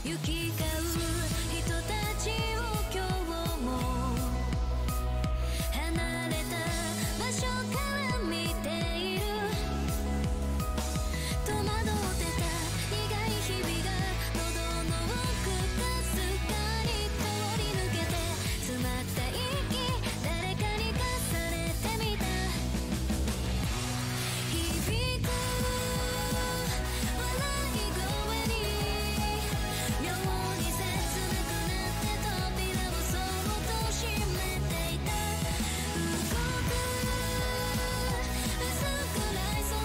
行き交う人たちを今日も離れた場所から見ている。戸惑ってた苦い日々が喉の奥かすかに通り抜けて、詰まった息誰かに重ねてみた。響く笑い声に妙に切なくなって扉をそっと閉めていた。動く薄暗い空、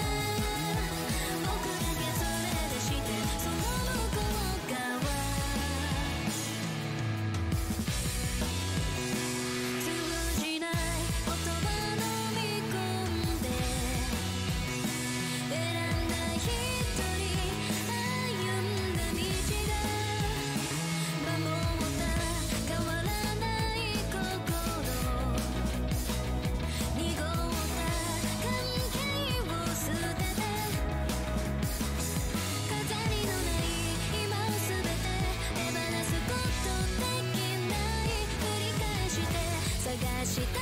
僕だけそれでしてその向こう側、通じない言葉飲み込んで選んだ一人歩んだ道が、守った変わらない心、濁った関係を捨てて、飾りのない今をすべて手放すことできない、繰り返して探した